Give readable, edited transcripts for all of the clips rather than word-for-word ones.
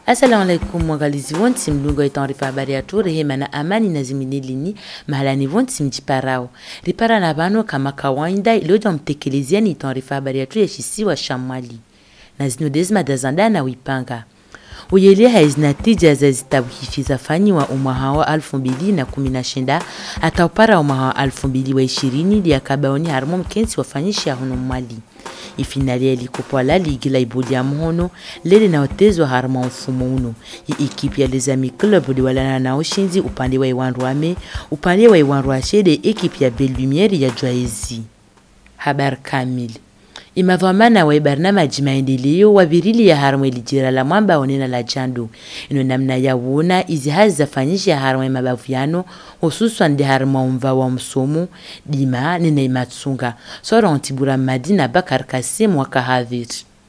Assalamu alaikum mwangalizi wonti mlungo taarifa habari ya tu rehema na amani na ziminilini mahalani wonti mjiparao ripara na bano kama kawaida ilioja mtekelezia ni taarifa habari ya tu ya shisiwa Shamwali na zinodezma dazanda na wipanga uyele haizinatija za zitawishi za fanyi wa umahawa 2019 hata upara umahawa 2020 liya kabaoni harmo mkensi wafanyishi ya hono Mali. Ifinali ya likopo la ligi la ibodi ya mhono lele na otezwa harma mfumo uno. Hii ekipi ya lezami club liwalana na oshinzi upande wa Iwanruame, upande wa Iwanruashede ekipi ya Belumiere ya Jwaezi. Habar kamili. Imadhamana wa barnamaji maendeleo wa virili ya harma ilijira la mwamba onena la jando. Ino namna ya uona izi hazi za fanyishi ya harma mabaviano hususan di harma umva wa msomo dima nina imatsunga. Sora ontibura Madina Bakar Kasim waka Havir.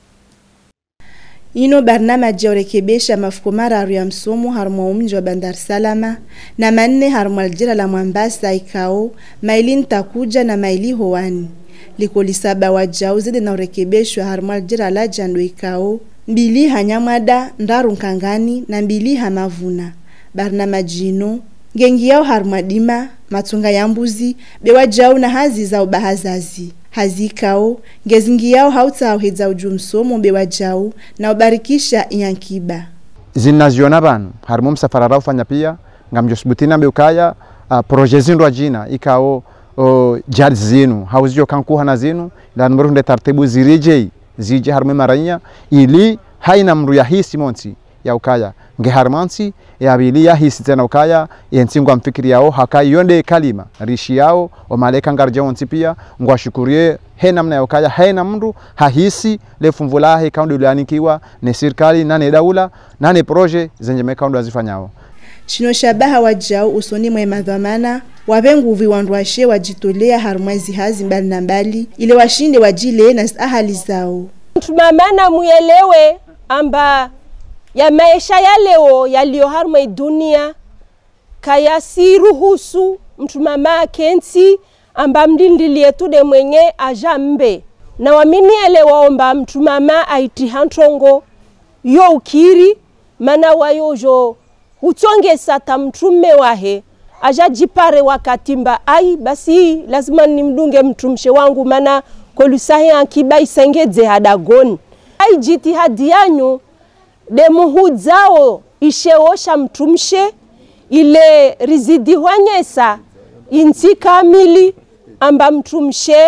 Ino barnamaji ya urekebesha mafukumara aru ya msomo harma umji wa Bandar Salama na manne harma aljira la Mwambasa ikao maili takuja na maili hoani. Liko lisaba wajau zede na urekebeshwa harma aljira la jando ikao mbili hanyamada ndaru nkangani na mbili hamavuna. Barnamaji ino gengi yao harmadima matunga ya mbuzi bewa jau na hazi za ubahazazi hazi kao ngezingi yao hauta hauheza ujumsomo bewa jau na ubarikisha inyankiba zinaziona banu harmo msafara rao fanya pia ngamjosbutina beukaya projezindo jina ikao jari zinu hauzio kankuha na zinu la numero nde taratibu zirije zije harmo maranya ili haina mru ya hisi monti ya ukaya nge harmansi ya bili ya hisi tena ukaya yensingwa mfikiri yao hakai yonde kalima rishi yao o malaika ngarja onti pia ngwa shukurie he namna ya ukaya he na mndu hahisi le fumvula he kaundi ulianikiwa ne serikali nane daula nane proje zenye mekaundi wazifanyao shino shabaha wajao usoni mwe madhamana wabenguvi wandwashe wajitolea harmwezi hazi mbali na mbali ile washinde wajile na ahali zao tumamana muelewe amba ya maisha ya leo yaliyo harma dunia kaya siruhusu mtu mama kensi amba mdindilie tude mwenye ajambe na wamini elewaomba mtu mama aiti hantongo yo ukiri mana wayojo utonge sata mtume wahe ajajipare wakatimba ai basi lazima nimdunge mtumshe wangu mana kolusahi ankiba isengeze hadagoni ai jitihadi yanyu demuhudzao isheosha mtumshe ile rizidi wanyesa inti kamili amba mtumshe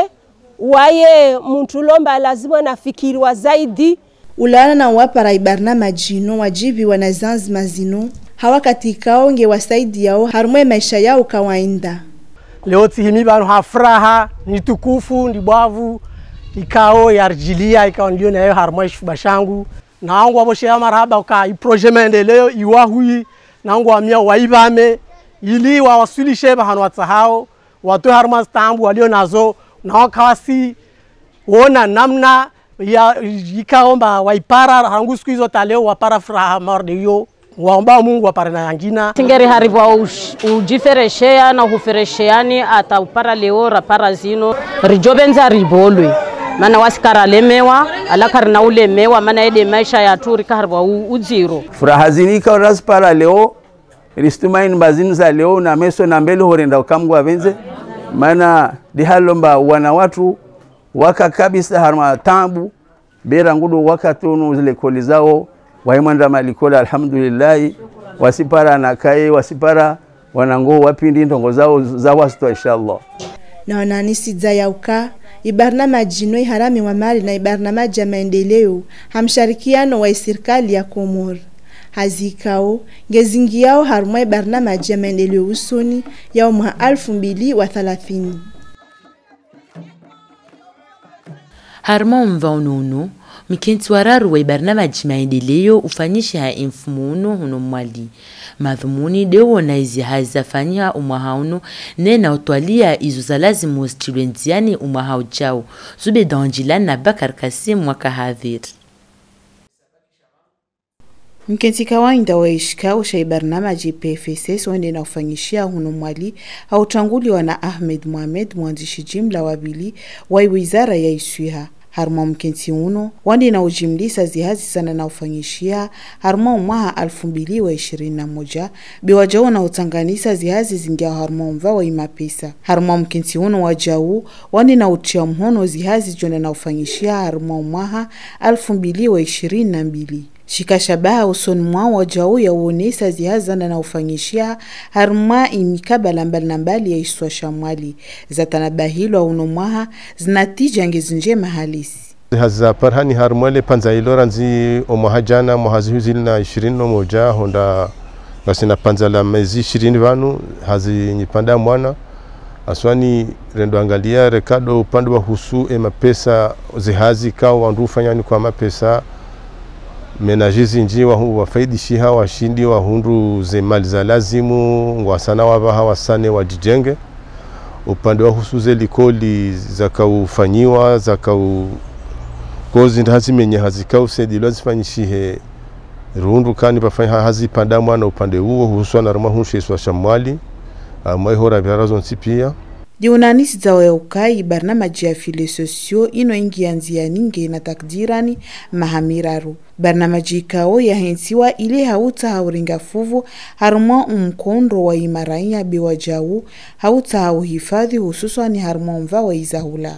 waye mtulomba lazima nafikiriwa zaidi ulana na wapara ibarna majino wajibi wanazanzi mazino hawa katikao nge wasaidi yao harumwe maisha yao kawainda leo tihimi banu hafuraha ni tukufu ni bavu ikao yarjilia ikao ndio na harumwe shubashangu naangu aboshe ya marhaba ka iproje maendeleo iwahui naangu amia waibame ili wawasilishe bahano watsahao watu harma stambu walio nazo na wakawasi wona namna ya ikaomba waipara hangu siku hizo taleo wapara furaha mardio waomba Mungu wapare na yangina tingeri haribwa ujifereshea na huferesheani ata upara leo rapara zino rijobenza ribolwe mana wasikara lemewa alakar na ulemewa mana ede maisha ya turi karwa uziro furaha zinika oraspara leo ristumain bazinu za leo na meso na mbele horenda ukamgwa benze mana dihalomba wana watu waka kabisa harma tambu bera ngudu wakatunu zile koli zao waimanda malikola alhamdulillah wasipara na kai wasipara wanango wapindi ndongo zao za wasto inshallah na wananisi zayauka ibarnamaji no harami wa mali na ibarnamaji ya maendeleo hamsharikiano wa serikali ya Komoro hazikao ngezingi yao harumwa ibarnamaji ya maendeleo usoni ya mwa 2030 harma mvaununu mikenzi wararu wa ibarnamaji maendeleo ufanyisha ha infumuno huno Mali madhumuni dewo na izi hazafanyia umahauno nena utwalia izo za lazimu ustilwenziani umahau chao zube danjilan na Bakar Kasim waka Havir mkenzi kawaida wa ishika usha ibarnamaji PFSS wende na ufanyishia huno Mali hautanguliwa na Ahmed Mohamed mwandishi jimla wabili wa wizara ya Isuha haruma mkensi uno wandi na ujimlisa zihazi sana na ufanyishia haruma umwaha 2021 biwajao na utanganisa zihazi zingia haruma umva wa imapesa. Haruma mkensi uno wajao wandi na utia mhono zihazi jona na ufanyishia haruma umwaha 2022. Shikashabaha usoni mwao wajao ya uonesa zihazana na ufanyishia haruma imikabala mbali ya iswa shamwali za tanabahilo wa unomwaha zinatija ngezinje mahalisi. Haza parhani harumwele panza ilo ranzi omohajana mohazi huzili na 21 honda gasina panza la mezi 20 vanu hazi nyipanda mwana aswani rendo angalia rekado upande wa husu mapesa zihazi kao wandufanya ni kwa mapesa menajizi nji wafaidishiha washindi wa hundu ze mali za lazimu wasana wabaha wasane wajijenge upande wa husuze likoli zakaufanyiwa zakau kozi ndahazi menye hazikau sedilo zifanyishihe rundu kani pafanya hazi panda mwana upande huo husuwa na rama hunshe iswa shamwali hora vyarazo nsipia. Dionanisi zawe ukai barnamaji ya file sosio ino ingi anzia ninge na takdirani mahamiraru. Barnamaji kao ya hensiwa ile hauta hauringa fuvu haruma umkondo wa imarainya biwa jau hauta hauhifadhi hususwa ni haruma umva wa izahula.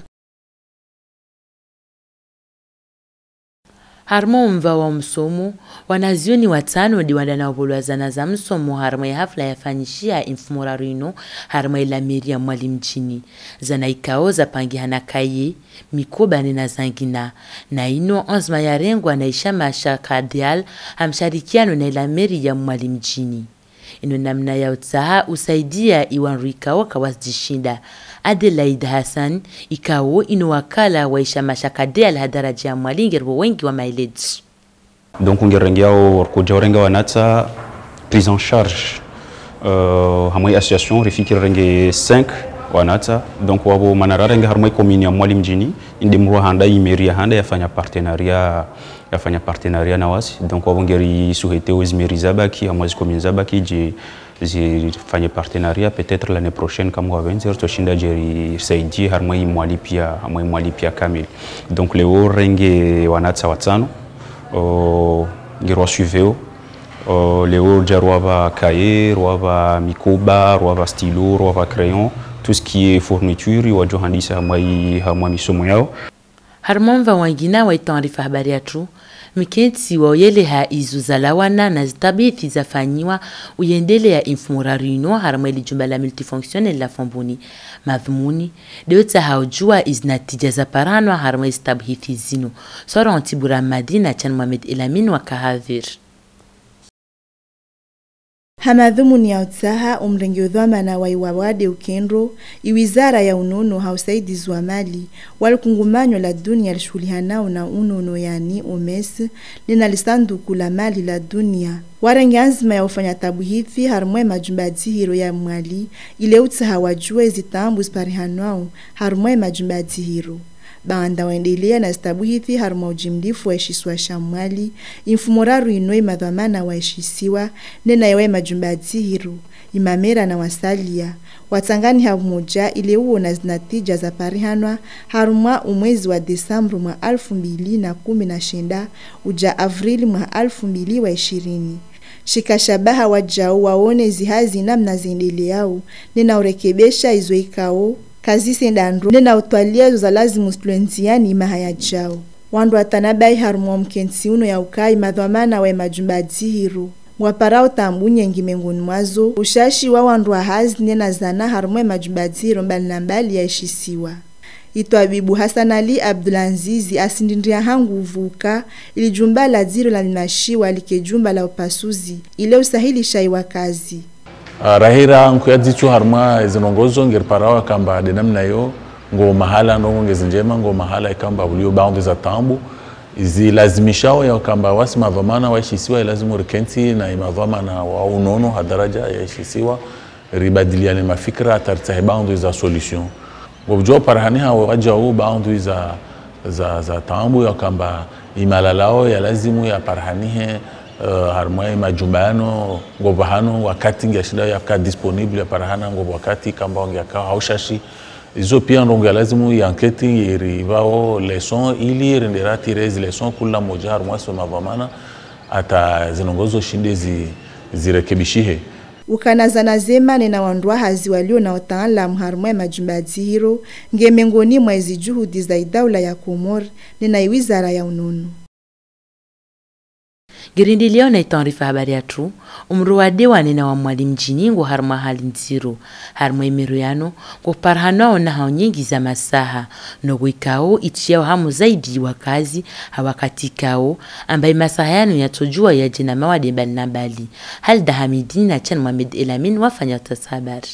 Harmo mva wa msomo wanazioni watano di wadana wabulwa zana za msomo harmo ya hafla ya fanyishia infumura rino harmo ila miria mwali mchini zana ikao za pangi hana kaye mikoba nina zangina na ino onzma ya rengwa na ishama shakadial hamsharikiano na ila miria mwali mchini ino namna ya utaha usaidia iwanru ikao kawazishinda. Adelaide Hassan ikao ino wakala wa ishama shakadial hadaraja mwalingir wengi wa mileage. Donc ungerengia warkuja warenga wanata prise en charge hamwe association rifiki renge 5 wanata donc wabo manararenga harmwe commune ya mwali mjini inde mwa handa imeria handa yafanya partenariat na wasi donc wabo ngeri souhaité aux mairies zabaki amwazi commune zabaki je zifanye partenariat peut-être l'année prochaine kama wavenzer toshinda jeri saidi harmwe mwali pia kamili donc leo renge wanata watano ngirwa suiveo leo jarwa cahier rwa mikoba rwa stylo rwa crayon tout ce qui est fourniture wa johandisa hamwa misomo yao harmonva wangina wa itanrifa habari yetu mikenti wa yeleha izuzalawana na zitabithi zafanyiwa uyendele ya infumura rino harmweli jumba la multifonctionnel la Famboni madhumuni deota haujua iznatija za paranwa harmweli zitabithi zino sora antibura Madina chan Mohamed Elamin wa Kahavir. Hamadhumuni ya utaha umrengi udhamana wa iwawade ukendro, iwizara ya unono hausaidizi wa mali, walukungumanyo la dunia lishulihanao na unono yani OMS, lina lisanduku la mali la dunia. Warengi anzima ya ufanya tabu hithi harumwe majumbadi hiro ya mwali, ile utaha wajue zitambu sparihanwao harumwe majumbadi hiro. Baanda waendelea na stabu hithi haruma ujimlifu wa eshiswa shamwali, infumuraru inoi madhamana wa eshisiwa, nena yawe majumbadi hiru, imamera na wasalia. Watangani hamuja ile uo na zinatija za parihanwa haruma umwezi wa Desambru mwa 2019 uja Avrili mwa 2020. Shikashabaha wajao waone zihazi namna ziendeleao, nena urekebesha izo ikao, kazi sendandro nena utwalia za lazimu stluentiani mahaya jao. Wandu atanabai harumwa mkensi uno ya ukai madhamana wa majumbadi hiru. Mwaparao tambunye ngimenguni mwazo, ushashi wa wandu wa hazi nena zana harumwe majumbadi hiru mbali na mbali ya ishisiwa. Ito Abibu Hassan Ali Abdulanzizi asindindria hangu uvuka ili jumba la ziro la minashiwa like jumba la upasuzi ile usahili shai wa kazi. Rahira nkuyadzichu harma zinongozo ngirparawa kamba denamna yo ngo mahala ndongo ngezinjema ngo mahala ikamba ulio bound za tambu zilazimishao ya kamba wasi madhamana waishisiwa ilazimu rikenti na imadhamana wa unono hadaraja ya ishisiwa ribadiliane mafikra tartahe bound za solution ngobjo parahani hawa wajao bound za tambu ya kamba imalalao ya lazimu ya parahanihe harmai majumbano ngobahano wakati ngeshinda yaka disponible parahana ngob wakati kamba ngaka haushashi Izo pia ndongo lazimu yanketi irivao leson ili rendera tirezi leson kula moja harumwa soma vamana ata zinongozo shinde zirekebishihe. Ukanazana zema nena wandua hazi walio na wataala mharumwe majumba zihiro nge mengoni mwezi juhudi za idaula ya Komor nena iwizara ya ununu. Girindi leo na itanrifa habari ya tu, umruwade wanena wa mwalimu jini ngo harma halinziro, harma imiroyano, ngo parhanao na hao nyingi za masaha, nogu ikao itiao hamu zaidi wakazi, hawakatikao, ambaye masaha yanu yatojua ya jina mawade mbali na mbali. Halda Hamidini na Chan Mohamed Elamin wafanya tasabari.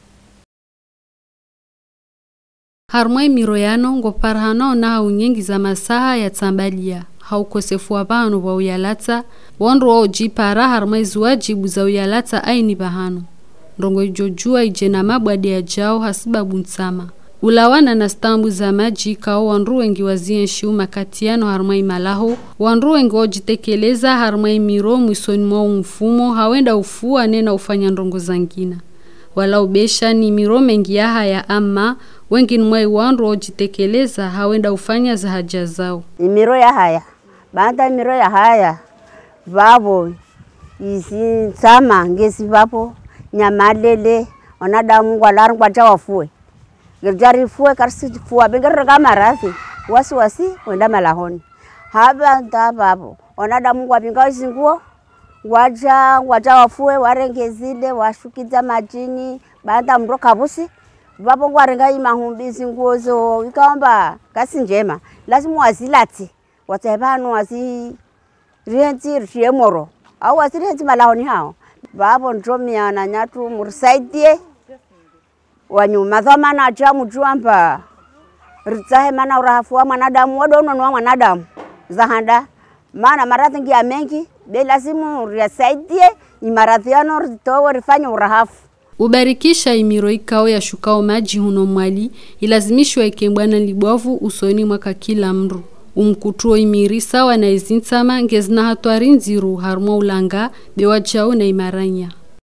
Harma imiroyano ngo parhanao na hao nyingi za masaha ya tambalia. Haukosefu wa bahano wa uyalata, wandu wa ujipara harmaizi wajibu za uyalata aini bahano. Ndongo ijojua ijena mabwadi ya jao hasibabu nsama. Ulawana na stambu za maji kao wandu wengi wazien shiu makatiano harmai malaho, wandu wengi wajitekeleza harmai miro mwisoni mwa mfumo hawenda ufua nena ufanya ndongo zangina. Wala ubesha ni miro mengi ya haya ama wengi nwai wandu wajitekeleza hawenda ufanya za haja zao. Miro ya haya. Banda miro ya haya vavo isi sama ngesi vapo nyamalele wanadamu ngwalaru kwacha wafue gerjari fue karsi fua bengero kama rasi wasi wenda malahoni haba nda vapo wanadamu ngwapinga isinguo wacha wafue warengezile washukiza majini banda mro kabusi vapo ngwarenga imahumbi singuo zo ikaomba kasi njema lazima wazilati watebano wasi rienti riemoro au wasi rienti malahoni hao babo ndomia na nyatu mursaidie wanyuma dhamana ajamu juamba ritsahe mana urafua mwanadamu wadono wa mwanadamu zahanda maana maradhi ngia mengi be lazimu risaidie imaradhiano ritowe rifanye urahafu. Ubarikisha imiro ikao ya shukao maji huno mwali ilazimishwa ikembwana libwavu usoni mwaka kila mru. Umkutuo imiri sawa na izintama ngezna hatuari nziru harmo ulanga bewachao na imaranya.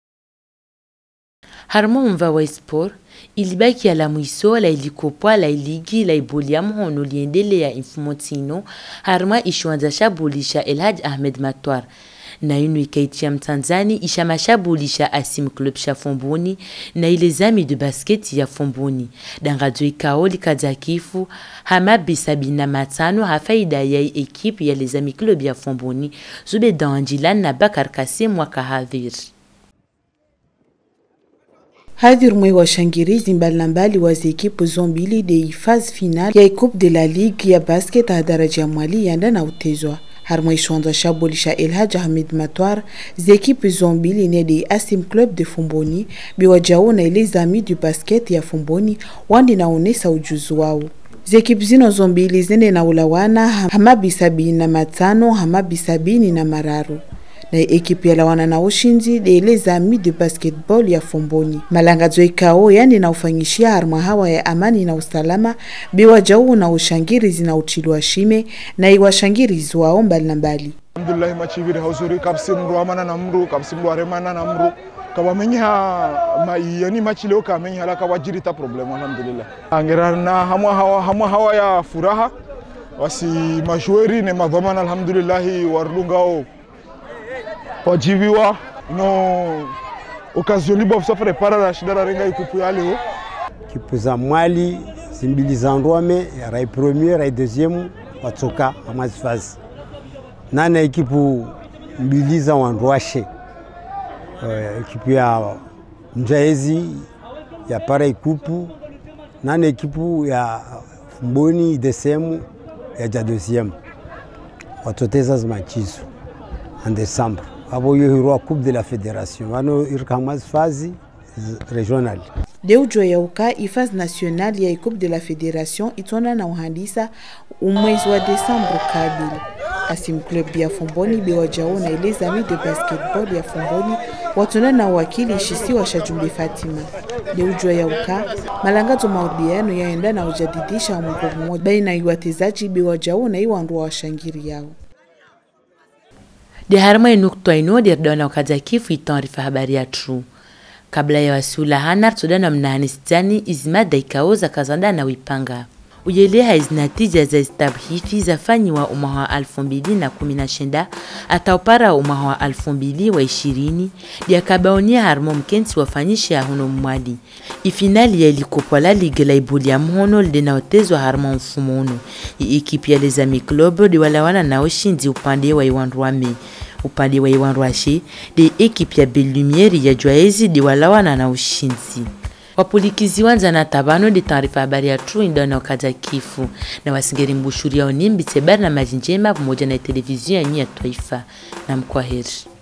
Harmo mva wa sport ilibaki ya la mwiso la ilikopwa la iligi la ibolia mhono liendele ya infumotino harma ishuanza shabulisha Elhaj Ahmed Matwar. Na inu ikaitia mtanzani ishamashabulisha Asim Club sha Fomboni na ile zami de basket ya Fomboni. Dangadzo ikao likazakifu hamabi 75 hafaida ya ekipu ya lezami Club ya Fomboni zube Danjilan na Bakar Kasim waka Hadhir. Hadhir mwe wa shangirizi mbali wa ekipu zombili de phase final ya Coupe de la Ligue ya basket ha daraja mwali yanda na utezwa. Harmoi shonza shabolisha Elhaj Ahmed Matwar zekipe zombili ne de Asim Club de Fomboni biwajao na ile zami du basket ya Fomboni wandi naonesa ujuzu wao. Zekipe zino zombili zene na ulawana hamabi 75 hamabi 70 na ekipe ya lawana na ushinzi de ile zami de basketball ya Fomboni. Malangazo ikao yani na ufanyishia harma hawa ya amani na usalama biwajao na ushangirizi na uchilwa shime na iwashangirizi wao mbali na mbali. Alhamdulillah machiviri hausuri kapsimru amana na mru kapsimru aremana na mru kawamenyiha yani machileo kamenyiha la kawajirita problem alhamdulillah. Angirana hamwa hawa ya furaha wasi mashweri ne madhamana alhamdulillah warlungao wajiviwa no occasion libo safari para la shidara renga ikupu ya leo kipu za mwali zimbili za ndwame rai premier rai deuxième watoka amazifasi nane ekipu mbili za wandwashe ekipu ya mjaezi ya para ikupu nane ekipu ya Fomboni desemu ya deuxième watoteza zmachizo en décembre. Abo yohirwa Coupe de la Fédération. Wano irkamaz fazi régional. Deujo ya uka ifaz national ya Coupe de la Fédération itona na uhandisa umwezi wa Desembre kabili. Asim Club ya Fomboni bewajao na ile zami de basketball ya Fomboni watona na wakili shisi wa Shajumbe Fatima. Deujo ya uka malangazo maudhiano yaenda na ujadidisha mko mmoja baina ya watezaji bewajao na iwandu wa shangiri yao. De harma nukto ino de dona wakazakifu itanrifa habari ya true. kabla ya wasula hanar tudana mnahanistani izmada ikaoza kazanda na wipanga uyeleha izinatija za istabhifi zafanyiwa umaha 2019 ataupara umaha 2020 diakabaonia harmo mkensi wafanyisha huno mwali ifinali ya ilikopola liga la ibuli ya mhono linaotezwa harmo mfumono ikipi ya lezami klobo di walawana na ushindi upande wa iwanruame upande wa iwanruashi di ekipi ya Belumiere ya Jwaezi di walawana na ushindi wapulikizi wanza na tabano di taarifa habari ya True indona okaza kifu na wasingeri mbushuria onimbi sebari na majinjema pamoja na televizia ya Taifa na mkwaheri.